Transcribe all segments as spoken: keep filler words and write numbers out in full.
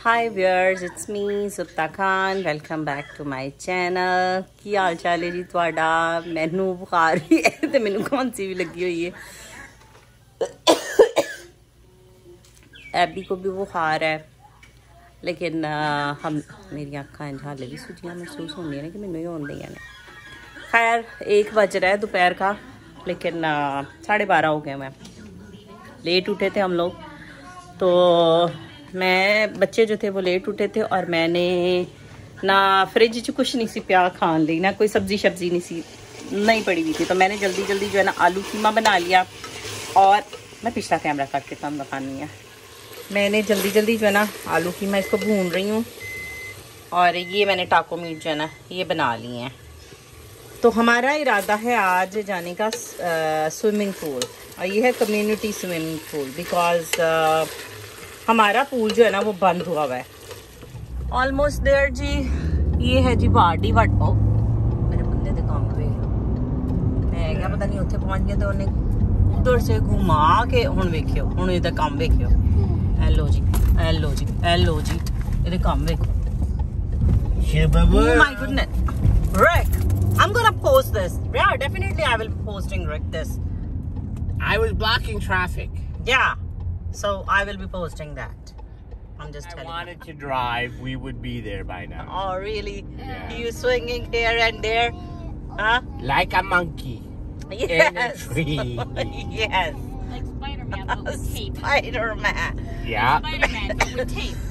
Hi viewers, it's me Supta Khan. Welcome back to my channel. की हाल चाल है जी तुहाडा? मैनू बुखार भी है तो मैनू खांसी भी लगी हुई है। एबी को भी बुखार है, लेकिन आ, हम मेरी अखां हाले भी सूजियां महसूस होंगी ने कि मैनू ही होंदी ने। खैर एक बज रहा है दोपहर का, लेकिन साढ़े बारह हो गए। मैं लेट उठे थे हम लोग, तो मैं बच्चे जो थे वो लेट उठे थे और मैंने ना फ्रिज च कुछ नहीं सी पिया खान ली, ना कोई सब्जी सब्जी नहीं सी नहीं पड़ी हुई थी। तो मैंने जल्दी जल्दी जो है ना आलू कीमा बना लिया। और मैं पिछला कैमरा काट के काम दिखानी है। मैंने जल्दी जल्दी जो है ना आलू कीमा इसको भून रही हूँ, और ये मैंने टाको मीट जो है ना ये बना लिए हैं। तो हमारा इरादा है आज जाने का स्विमिंग पूल, और ये है कम्युनिटी स्विमिंग पूल, बिकॉज हमारा पूल जो है ना वो बंद हुआ हुआ है। ऑलमोस्ट देयर जी। ये है जी वाडी वाट ओ मेरे बंदे दे काम पे मैं क्या पता नहीं उत्थे पहुंच गया तो उन्हें उधर से घुमा के हुन वेखियो, हुन इहदा काम वेखियो। हेलो जी, हेलो जी, हेलो जी, इहदे काम वेखो। Oh my goodness, Rick, I'm gonna post this. Yeah, definitely I will be posting Rick this. I was blocking traffic. Yeah. So I will be posting that. I'm just telling you. If I wanted to drive, we would be there by now. Oh really? Yeah. You swinging here and there, huh? Like a monkey. Yes. In a tree. Yes. Like Spider-Man, but with tape. Spider-Man. Yeah. Spider-Man, but with tape.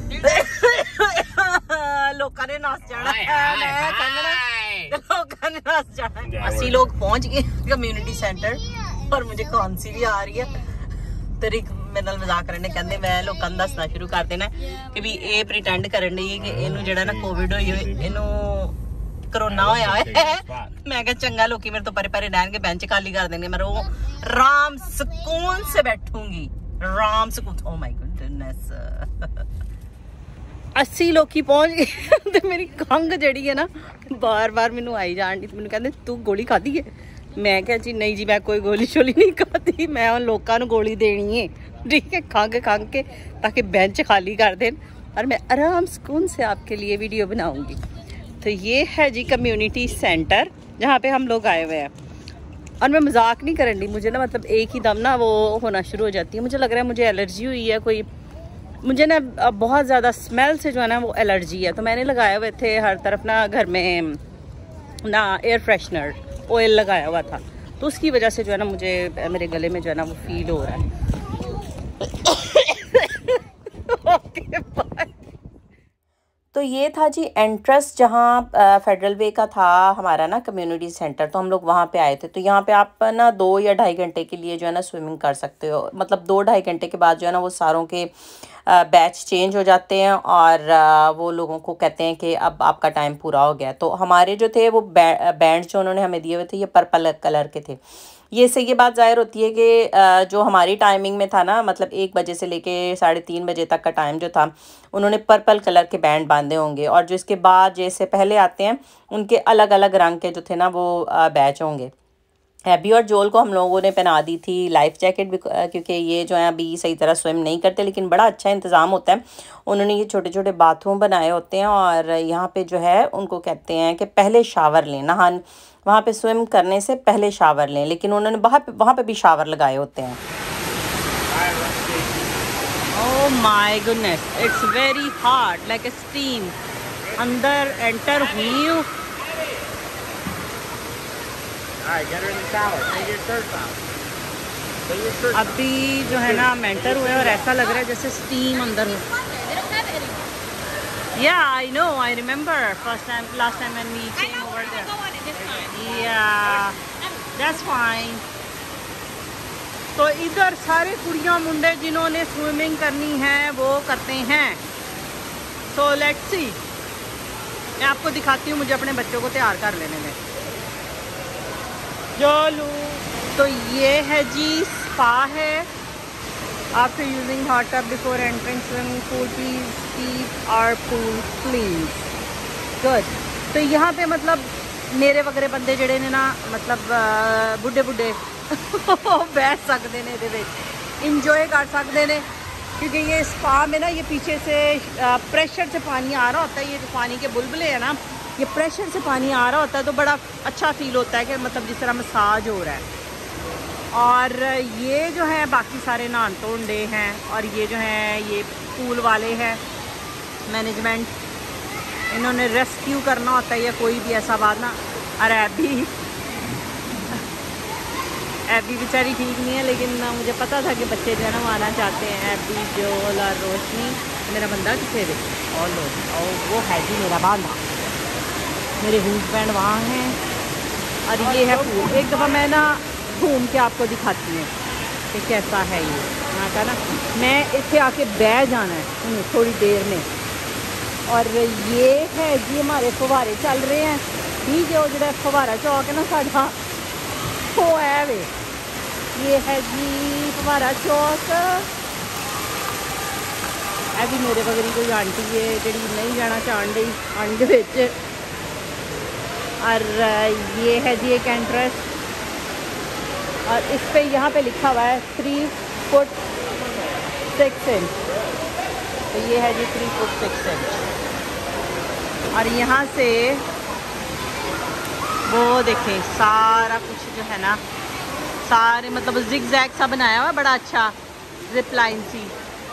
ਲੋਕਾਂ ਨੇ ਨੱਸ ਜਾਣਾ Hi, ਹੈ, hi, ਮੈਂ ਕਹਿੰਦਾ hi. ਲੋਕਾਂ ਨੇ ਨੱਸ ਜਾਣਾ। Yeah, ਅਸੀਂ we're- ਲੋग पहुंच गए कम्युनिटी सेंटर, और मुझे खांसी भी आ रही है। तेरी मेरे नाल मजाक करने कहंदे मैं लोकां नूं दसना शुरू कर देना कि भी ये प्रिटेंड करन दी है कि इनू जेड़ा ना कोविड होई होई, इनू कोरोना होया है। मैं कहा चंगा लोकी मेरे तो परे परे रहणगे, बेंच खाली कर देंगे, मैं रो आराम सुकून से बैठूंगी, आराम सुकून। ओ माय गुडनेस, अस्सी लोकी पहुंच गए ते मेरी खंघ जड़ी है ना बार बार मैनू आई जान दी। मैनू कहंदे तू गोली खाधी है? मैं क्या जी नहीं जी, मैं कोई गोली शोली नहीं खाती, मैं उन लोगों को गोली देनी है, ठीक है, खंघ खंघ के, ताकि बेंच खाली कर दें और मैं आराम सुकून से आपके लिए वीडियो बनाऊंगी। तो ये है जी कम्युनिटी सेंटर जहाँ पे हम लोग आए हुए हैं। और मैं मजाक नहीं करन दी, मुझे ना मतलब एक ही दम ना वो होना शुरू हो जाती है। मुझे लग रहा है मुझे एलर्जी हुई है कोई, मुझे ना बहुत ज़्यादा स्मेल से जो है ना वो एलर्जी है। तो मैंने लगाए हुए थे हर तरफ ना घर में ना एयर फ्रेशनर ऑयल लगाया हुआ था, तो उसकी वजह से जो है ना मुझे मेरे गले में जो है ना वो फील हो रहा है। Okay bye. तो ये था जी एंट्रेंस जहाँ फेडरल वे का था हमारा ना कम्युनिटी सेंटर। तो हम लोग वहाँ पे आए थे। तो यहाँ पे आप ना दो या ढाई घंटे के लिए जो है ना स्विमिंग कर सकते हो। मतलब दो ढाई घंटे के बाद जो है ना वो सारों के बैच चेंज हो जाते हैं, और वो लोगों को कहते हैं कि अब आपका टाइम पूरा हो गया। तो हमारे जो थे वो बैंड जो उन्होंने हमें दिए हुए थे ये पर्पल कलर के थे। ये से ये बात ज़ाहिर होती है कि जो हमारी टाइमिंग में था ना, मतलब एक बजे से लेके साढ़े तीन बजे तक का टाइम जो था, उन्होंने पर्पल कलर के बैंड बांधे होंगे, और जो इसके बाद जैसे पहले आते हैं उनके अलग अलग रंग के जो थे ना वो बैच होंगे। एबी और जोल को हम लोगों ने पहना दी थी लाइफ जैकेट भी, क्योंकि ये जो है अभी सही तरह स्विम नहीं करते, लेकिन बड़ा अच्छा इंतज़ाम होता है। उन्होंने ये छोटे छोटे बाथरूम बनाए होते हैं, और यहाँ पे जो है उनको कहते हैं कि पहले शावर लें, नहान वहाँ पे स्विम करने से पहले शावर लें, लेकिन उन्होंने वहाँ पे वहाँ पे भी शावर लगाए होते हैं। Oh my goodness, it's very hot like a steam. अंदर एंटर हुई हूँ। अभी जो है ना मेंटर हुए और ऐसा लग रहा है जैसे स्टीम अंदर हो। Yeah, I know. I remember first time, last time when we came over there. Yeah, that's fine. तो इधर सारे कुड़ियाँ मुंडे जिन्होंने स्विमिंग करनी है वो करते हैं। So let's see. मैं आपको दिखाती हूँ, मुझे अपने बच्चों को तैयार कर लेने में। चलो, तो ये है जी स्पा है। After using hot tub before entering swimming pool, please keep our pool clean. Good. तो यहाँ पे मतलब मेरे वगैरह बंदे जड़े ने ना, मतलब बुढ़े बुढ़े बैठ सकते ने, इंजॉय कर सकते ने। क्योंकि ये स्पा में ना ये पीछे से प्रेशर से पानी आ रहा होता है, ये जो पानी के बुलबुले हैं ना, ये प्रेशर से पानी आ रहा होता है, तो बड़ा अच्छा फील होता है कि मतलब जिस तरह मसाज हो रहा है। और ये जो है बाकी सारे नहान धोंडे हैं, और ये जो है ये पूल वाले हैं मैनेजमेंट, इन्होंने रेस्क्यू करना होता है या कोई भी ऐसा बात ना। अरे अभी अभी बेचारी ठीक नहीं है, लेकिन मुझे पता था कि बच्चे जो है ना वो आना चाहते हैं। अभी जोल और रोशनी, मेरा बंदा किसे दे और लोग, और वो है जी मेरा बांधा, मेरे हस्बैंड वहाँ हैं। और ये है पूल। एक दफ़ा मैं ना घूम के आपको दिखाती हूँ कि कैसा है ये यहाँ का ना। मैं इतने आके बह जाना है थोड़ी देर में। और ये है जी हमारे फवारे चल रहे हैं। ठीक है, वो जो फवारा चौक है ना साढ़ा, वो है वे, ये है जी फवारा चौक। अभी मेरे बगरी कोई आंटी है जी नहीं जाना चाहन डी अंड बिच। और ये है जी एक एंट्रेंस, और इस पे यहाँ पे लिखा हुआ है थ्री फुट सिक्स इंच। तो ये है जी थ्री फुट सिक्स इंच। और यहाँ से वो देखें सारा कुछ जो है ना, सारे मतलब जिग जैग सा बनाया हुआ है, बड़ा अच्छा जिप लाइन सी।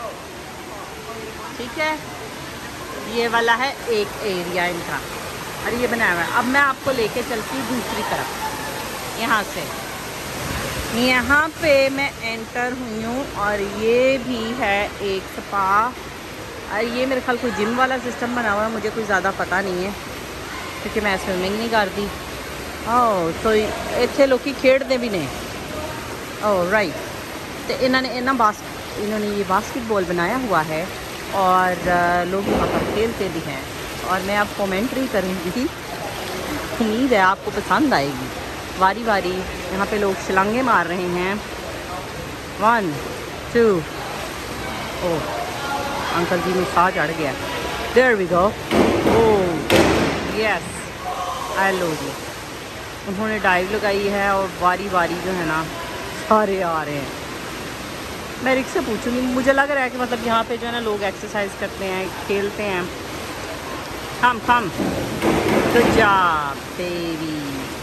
ठीक है, ये वाला है एक एरिया इनका, और ये बनाया हुआ है। अब मैं आपको लेके चलती हूँ दूसरी तरफ। यहाँ से यहाँ पे मैं एंटर हुई हूँ, और ये भी है एक स्पा। और ये मेरे ख्याल कोई जिम वाला सिस्टम बना हुआ है, मुझे कोई ज़्यादा पता नहीं है क्योंकि मैं स्विमिंग नहीं करती। ओह, तो इतने लोग खेडते भी नहीं। ओह राइट, तो इन्होंने इन्होंने बास्क इन्होंने ये बास्केटबॉल बनाया हुआ है, और लोग यहाँ पर खेलते भी हैं। और मैं अब कमेंट्री करूँगी, उम्मीद है आपको पसंद आएगी। वारी वारी यहाँ पे लोग छलांगे मार रहे हैं। वन टू, ओह अंकल जी में साह चढ़ गया। There we go. Oh yes, आई लो जी, उन्होंने डाइव लगाई है, और वारी वारी जो है ना सारे आ रहे हैं। मैं रिक से पूछूंगी, मुझे लग रहा है कि मतलब यहाँ पे जो है ना लोग एक्सरसाइज करते हैं, खेलते हैं। Come come, good job baby.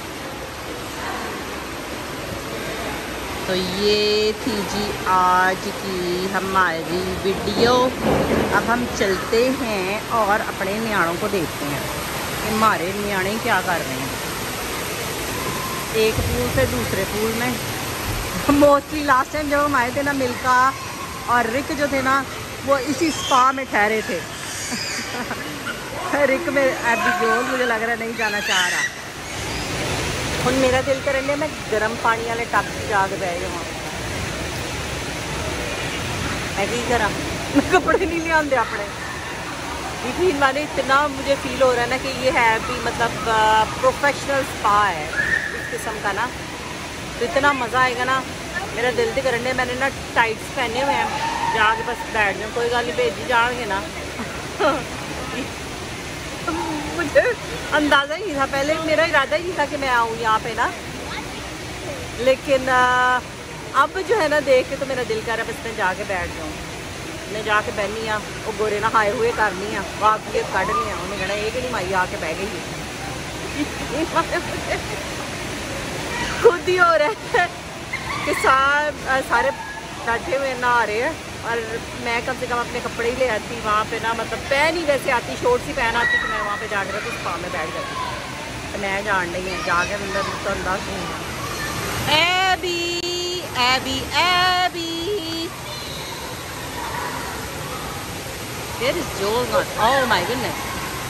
तो ये थी जी आज की हमारी वीडियो। अब हम चलते हैं और अपने न्याणों को देखते हैं कि हमारे न्याणे क्या कर रहे हैं। एक पूल से दूसरे पूल में। मोस्टली लास्ट टाइम जब हम आए थे ना, मिल्का और रिक जो थे ना वो इसी स्पा में ठहरे थे। रिक में एबिगेल मुझे लग रहा है नहीं जाना चाह रहा। हुण मेरा दिल करने मैं गर्म पानी वाले टब से जाके बह जावां। मैं की करा, मैं कपड़े नहीं ले आंदे अपने। यकीन माने इतना मुझे फील हो रहा है ना कि ये है भी मतलब प्रोफेशनल स्पा है इस किस्म का ना, तो इतना मज़ा आएगा ना। मेरा दिल तो करने, मैंने ना टाइट्स पहने हुए हैं, जाके बस बैठ जाऊँ, कोई गल नहीं, भेजी जाएंगे ना। मुझे अंदाज़ा ही नहीं था, पहले मेरा इरादा ही नहीं था कि मैं आऊँ यहाँ पे ना, लेकिन आ, अब जो है ना देख के तो मेरा दिल कर रहा है बस मैं जाके बैठ जाऊँ। मैं जाके बहनी हाँ, वो गोरे ना हाए हुए करनी हाँ, वाकई कढ़नी हाँ, उन्हें कहना ये कि नहीं माई आके बह गई खुद ही हो रहा है कि सारे सारे बैठे हुए नहा रहे हैं, और मैं कम से कम अपने कपड़े ही ले आती वहाँ पे ना, मतलब पहन ही वैसे आती, शॉर्ट्स ही पहन आती कि मैं वहाँ पे जाकर तो स्पा में बैठ जाती। तो मैं जान रही हूँ जाके अंदर तो अंदाज नहीं। एबी एबी एबी Where is Joel not? Oh my goodness.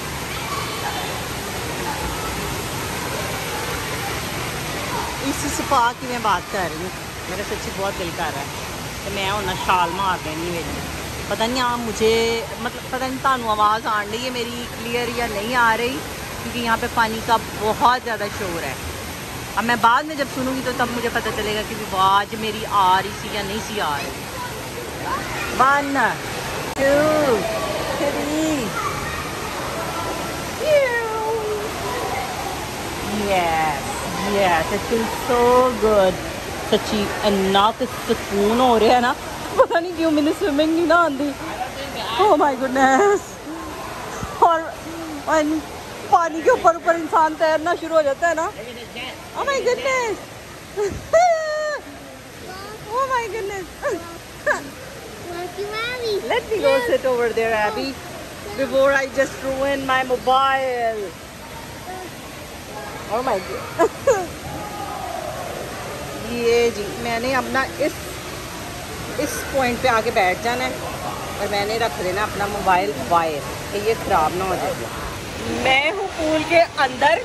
इस स्पा की मैं बात कर रही हूँ, मेरा सच्ची बहुत दिल कर रहा है कि मैं उन्हें शाल मार देनी मेरी। पता नहीं आप मुझे मतलब पता नहीं तानू आवाज़ आन रही है मेरी क्लियर या नहीं आ रही, क्योंकि यहाँ पे पानी का बहुत ज़्यादा शोर है। अब मैं बाद में जब सुनूंगी तो तब मुझे पता चलेगा कि आवाज़ मेरी आ रही सी या नहीं सी आ रही। One two three, yes yes, it feels so good. सच्ची इन्ना तो सुकून हो रहा है ना, पता नहीं क्यों मैंने स्विमिंग नहीं ना आती। Oh my goodness. और और पानी के ऊपर ऊपर इंसान तैरना शुरू हो जाता है ना। Oh my goodness. Oh my goodness. Let me go sit over there, Abby, before I just ruin my mobile. Oh my God. ये जी मैंने अपना इस इस पॉइंट पे आके बैठ जाना है और मैंने रख देना अपना मोबाइल वायर कि ये ख़राब ना हो जाए। मैं हूँ पूल के अंदर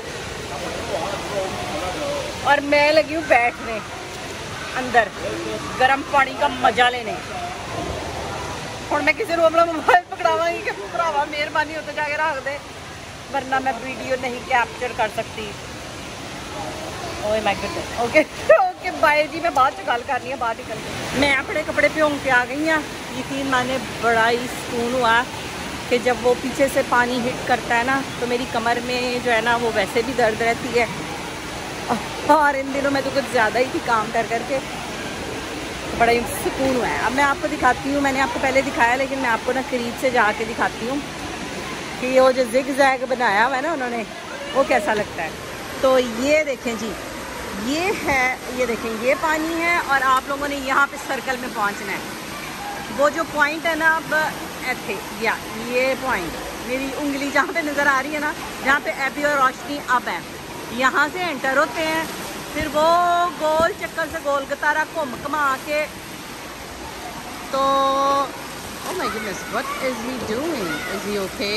और मैं लगी हूँ बैठने अंदर गर्म पानी का मजा लेने। और मैं किसी को अपना मोबाइल पकड़ावांगी कि भरावा मेहरबानी होते जाके रख दे, वरना मैं वीडियो नहीं कैप्चर कर सकती। Oh my god. Okay okay bye जी, मैं बाद च गल करनी है, बाद ही कर। मैं अपने कपड़े भ्योंग के आ गई हाँ। यकीन माने बड़ा ही सुकून हुआ कि जब वो पीछे से पानी हिट करता है ना तो मेरी कमर में जो है ना वो वैसे भी दर्द रहती है और इन दिनों में तो कुछ ज़्यादा ही थी काम कर करके, तो बड़ा ही सुकून हुआ है। अब मैं आपको दिखाती हूँ, मैंने आपको पहले दिखाया लेकिन मैं आपको ना करीब से जाके दिखाती हूँ कि वो जो जिग जैग बनाया हुआ है ना उन्होंने, वो कैसा लगता है। तो ये देखें जी, ये है, ये देखें ये पानी है और आप लोगों ने यहाँ पे सर्कल में पहुँचना है। वो जो पॉइंट है ना अब ऐसे या ये पॉइंट मेरी उंगली जहाँ पे नज़र आ रही है ना, जहाँ पे एबी और रोशनी अब है, यहाँ से एंटर होते हैं, फिर वो गोल चक्कर से गोल गतारा घूम घमा के तो oh my goodness what is he doing, is he okay.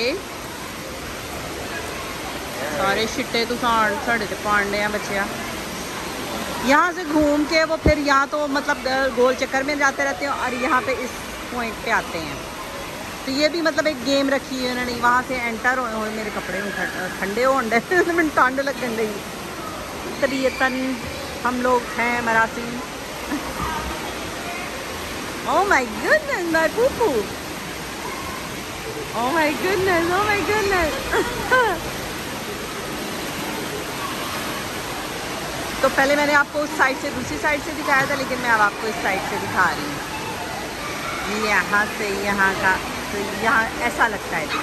सारे छिट्टे तो साढ़े ते पांडे हैं बच्चिया। यहाँ से घूम के वो फिर यहाँ तो मतलब गोल चक्कर में जाते रहते हैं और यहाँ पे इस पॉइंट पे आते हैं। तो ये भी मतलब एक गेम रखी है उन्होंने। वहाँ से एंटर हो, मेरे कपड़े ठंडे हो मैंने ठंड लगन रही तबीयतन हम लोग हैं मरासी। ओह माय गुडनेस माय पूपू, oh my goodness, oh my goodness. तो पहले मैंने आपको उस साइड से दूसरी साइड से दिखाया था, लेकिन मैं अब आपको इस साइड से दिखा रही हूँ। यहाँ से यहाँ का तो यहाँ ऐसा लगता है।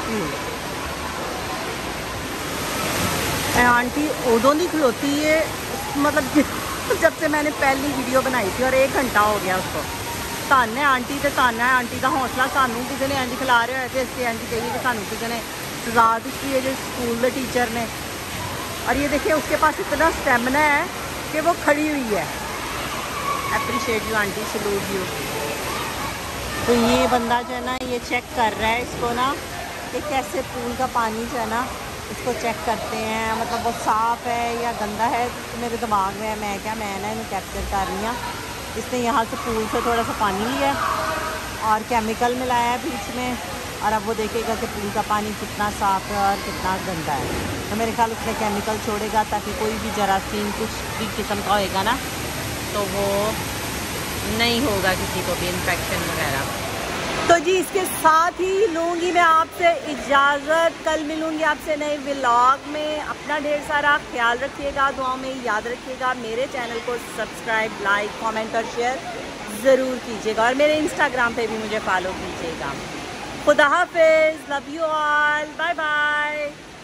आंटी उदों नहीं खलोती है, मतलब जब से मैंने पहली वीडियो बनाई थी और एक घंटा हो गया उसको। धन है आंटी तो धन है आंटी का हौसला। सानू किसी ने इंज खिला रहे होए इसके इंज कहिए कि सानू किसी ने सजा दी है जो स्कूल के टीचर ने। और ये देखिए उसके पास इतना स्टेमिना है कि वो खड़ी हुई है। Appreciate you aunty, salute you. तो ये बंदा जो है ना ये चेक कर रहा है इसको ना कि कैसे पूल का पानी जो है ना इसको चेक करते हैं, मतलब वो साफ़ है या गंदा है। तो मेरे दिमाग में है, मैं क्या मैं ना इन्हें कैप्चर कर रही हूँ। इसने यहाँ से पूल से थोड़ा सा पानी लिया और केमिकल मिलाया है बीच में, और अब वो देखेगा कि पूल का पानी कितना साफ़ है और कितना गंदा है। तो मेरे ख्याल उसमें केमिकल छोड़ेगा ताकि कोई भी जरासीम कुछ भी किस्म का होएगा ना तो वो नहीं होगा किसी को भी इन्फेक्शन वगैरह। तो जी इसके साथ ही लूँगी मैं आपसे इजाज़त। कल मिलूँगी आपसे नए व्लॉग में। अपना ढेर सारा ख्याल रखिएगा, दुआओं में याद रखिएगा। मेरे चैनल को सब्सक्राइब, लाइक, कमेंट और शेयर ज़रूर कीजिएगा और मेरे इंस्टाग्राम पे भी मुझे फॉलो कीजिएगा। खुदा हाफिज़, love you all, bye bye.